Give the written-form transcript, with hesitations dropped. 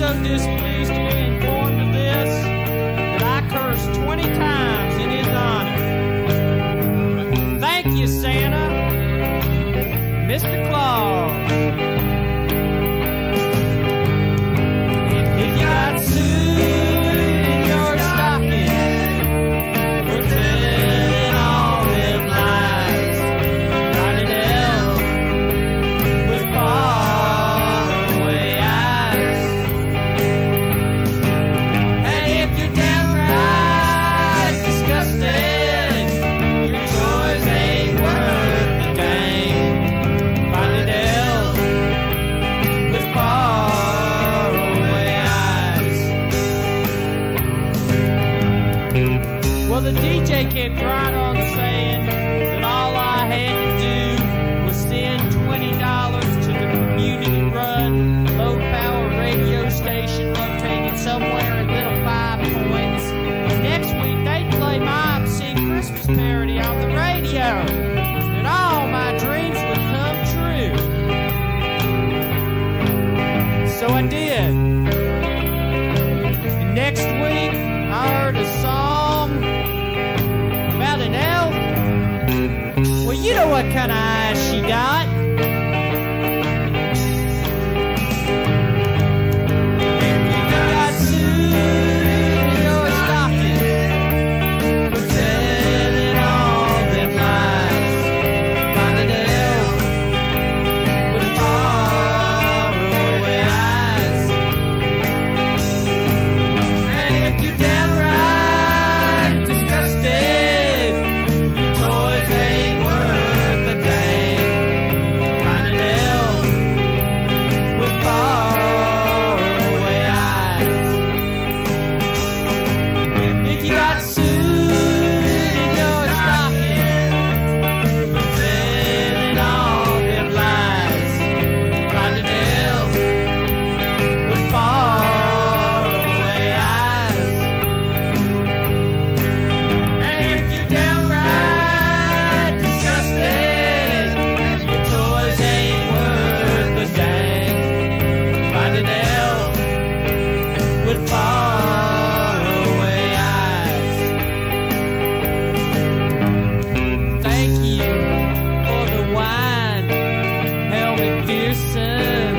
so displeased to be informed of this that I cursed 20 times in his honor. Thank you, Santa. Mr. Claus. If you got sued in your stocking for telling all them lies, got an elf with faraway eyes. And if you're downright disgusted, your toys ain't worth the dang. Find an elf with faraway eyes. Well, the DJ kept right on saying that all I had to do was send $20 to the community-run, low-power radio station located somewhere in Little Five Points. And next week they'd play my obscene Christmas parody on the radio, and all my dreams would come true. So I did. And next week I heard a song about an elf. Well, you know what kind of eyes she got. If you got sued in your stocking for telling all them lies, find an elf with faraway eyes. And if you're downright disgusted, your toys ain't worth a dang. Find an elf with faraway eyes. If you got sued in your stocking for telling all them lies, find an elf with faraway eyes. And if you're downright disgusted, your toys ain't worth a dang. Find an elf with faraway eyes. Thank you for the wine, Hell McPherson.